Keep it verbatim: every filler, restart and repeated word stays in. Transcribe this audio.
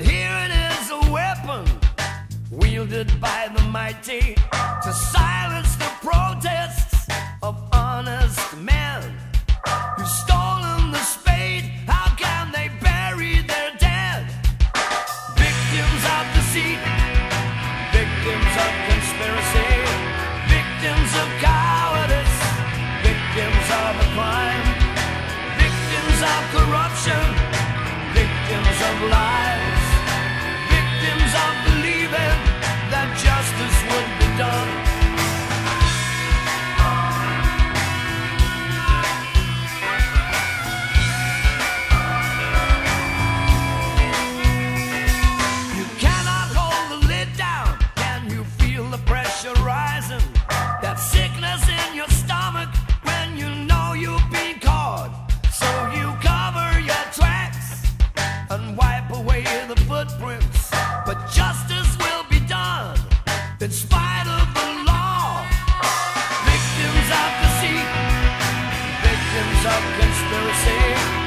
But here it is, a weapon wielded by the mighty to silence the protests of honest men who've stolen the spade. How can they bury their dead? Victims of deceit, victims of conspiracy, victims of cowardice, victims of a crime, victims of corruption, victims of lies, victims of believing that justice would be done. You cannot hold the lid down. Can you feel the pressure rising? That sickness in your stomach when you know you've been caught. So you cover your tracks and wipe away the footprints. But justice will be done in spite of the law. Victims of deceit, victims of conspiracy,